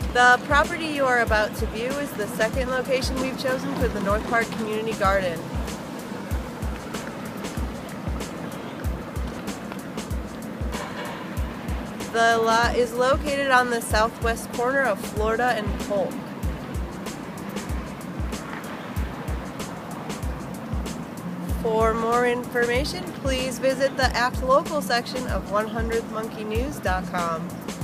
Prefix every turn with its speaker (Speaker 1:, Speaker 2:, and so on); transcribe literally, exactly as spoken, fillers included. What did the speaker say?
Speaker 1: The property you are about to view is the second location we've chosen for the North Park Community Garden. The lot is located on the southwest corner of Florida and Polk. For more information, please visit the Act Local section of one hundredth monkey news dot com.